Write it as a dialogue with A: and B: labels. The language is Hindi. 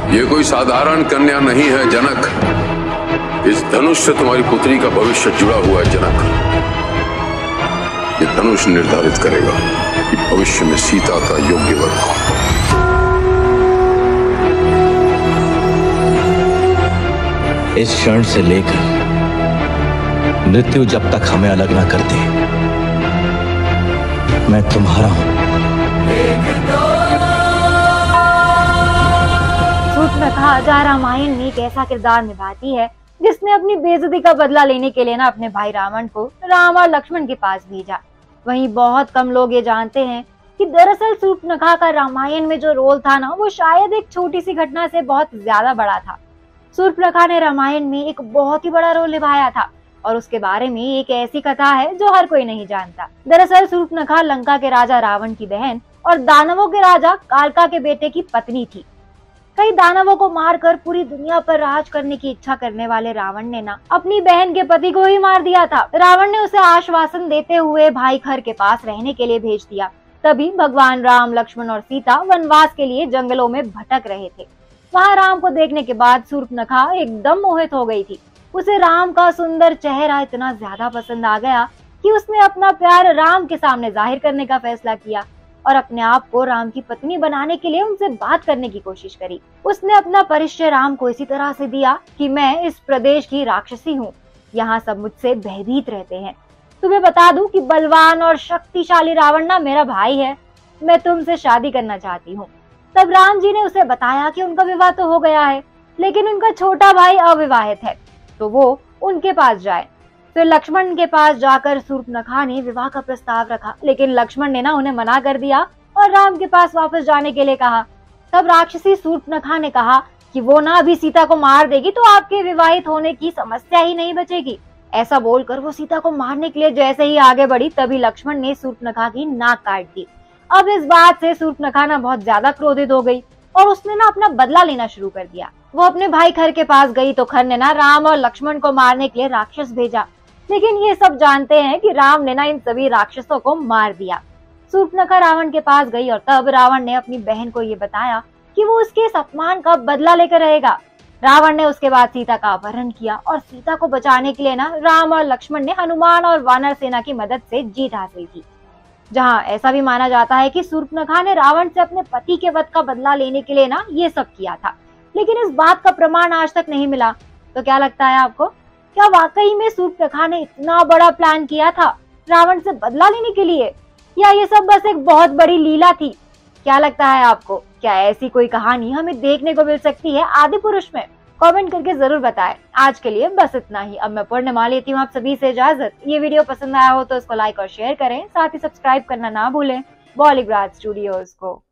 A: ये कोई साधारण कन्या नहीं है जनक। इस धनुष से तुम्हारी पुत्री का भविष्य जुड़ा हुआ है जनक। ये धनुष निर्धारित करेगा कि भविष्य में सीता का योग्य वर कौन।
B: इस क्षण से लेकर मृत्यु जब तक हमें अलग ना कर दे, मैं तुम्हारा हूं।
C: सूर्पनखा रामायण में एक ऐसा किरदार निभाती है जिसने अपनी बेइज्जती का बदला लेने के लिए ना अपने भाई रावण को राम और लक्ष्मण के पास भेजा। वहीं बहुत कम लोग ये जानते हैं कि दरअसल सूर्पनखा का रामायण में जो रोल था ना, वो शायद एक छोटी सी घटना से बहुत ज्यादा बड़ा था। सूर्पनखा ने रामायण में एक बहुत ही बड़ा रोल निभाया था और उसके बारे में एक ऐसी कथा है जो हर कोई नहीं जानता। दरअसल सूर्पनखा लंका के राजा रावण की बहन और दानवों के राजा कालका के बेटे की पत्नी थी। कई दानवों को मारकर पूरी दुनिया पर राज करने की इच्छा करने वाले रावण ने ना अपनी बहन के पति को ही मार दिया था। रावण ने उसे आश्वासन देते हुए भाई खर के पास रहने के लिए भेज दिया। तभी भगवान राम, लक्ष्मण और सीता वनवास के लिए जंगलों में भटक रहे थे। वहाँ राम को देखने के बाद सूर्पनखा एकदम मोहित हो गई थी। उसे राम का सुंदर चेहरा इतना ज्यादा पसंद आ गया कि उसने अपना प्यार राम के सामने जाहिर करने का फैसला किया और अपने आप को राम की पत्नी बनाने के लिए उनसे बात करने की कोशिश करी। उसने अपना परिचय राम को इसी तरह से दिया कि मैं इस प्रदेश की राक्षसी हूँ, यहाँ सब मुझसे भयभीत रहते हैं। तुम्हें बता दूं कि बलवान और शक्तिशाली रावण ना मेरा भाई है, मैं तुमसे शादी करना चाहती हूँ। तब राम जी ने उसे बताया कि उनका विवाह तो हो गया है, लेकिन उनका छोटा भाई अविवाहित है, तो वो उनके पास जाए। फिर लक्ष्मण के पास जाकर सूर्पनखा ने विवाह का प्रस्ताव रखा, लेकिन लक्ष्मण ने ना उन्हें मना कर दिया और राम के पास वापस जाने के लिए कहा। तब राक्षसी सूर्पनखा ने कहा कि वो ना अभी सीता को मार देगी तो आपके विवाहित होने की समस्या ही नहीं बचेगी। ऐसा बोलकर वो सीता को मारने के लिए जैसे ही आगे बढ़ी, तभी लक्ष्मण ने सूर्पनखा की नाक काट दी। अब इस बात से सूर्पनखा ना बहुत ज्यादा क्रोधित हो गई और उसने ना अपना बदला लेना शुरू कर दिया। वो अपने भाई खर के पास गई तो खर ने ना राम और लक्ष्मण को मारने के लिए राक्षस भेजा, लेकिन ये सब जानते हैं कि राम ने ना इन सभी राक्षसों को मार दिया। सूर्पनखा रावण के पास गई और तब रावण ने अपनी बहन को ये बताया कि वो उसके इस अपमान का बदला लेकर रहेगा। रावण ने उसके बाद सीता का अपहरण किया और सीता को बचाने के लिए ना राम और लक्ष्मण ने हनुमान और वानर सेना की मदद से जीत हासिल की। जहाँ ऐसा भी माना जाता है कि सूर्पनखा ने रावण से अपने पति के वध का बदला लेने के लिए ना ये सब किया था, लेकिन इस बात का प्रमाण आज तक नहीं मिला। तो क्या लगता है आपको, क्या वाकई में सूर्पनखा ने इतना बड़ा प्लान किया था रावण से बदला लेने के लिए, या ये सब बस एक बहुत बड़ी लीला थी? क्या लगता है आपको, क्या ऐसी कोई कहानी हमें देखने को मिल सकती है आदिपुरुष में? कमेंट करके जरूर बताएं। आज के लिए बस इतना ही। अब मैं पूर्णिमा लेती हूँ आप सभी से इजाजत। ये वीडियो पसंद आया हो तो इसको लाइक और शेयर करें, साथ ही सब्सक्राइब करना ना भूलें बॉलीवुड स्टूडियोज को।